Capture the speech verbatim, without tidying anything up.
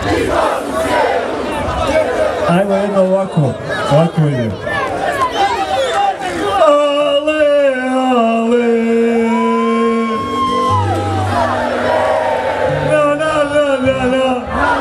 Ajmo jedno ovako, ovako ide. Ale, ale, na, na, na, na, na.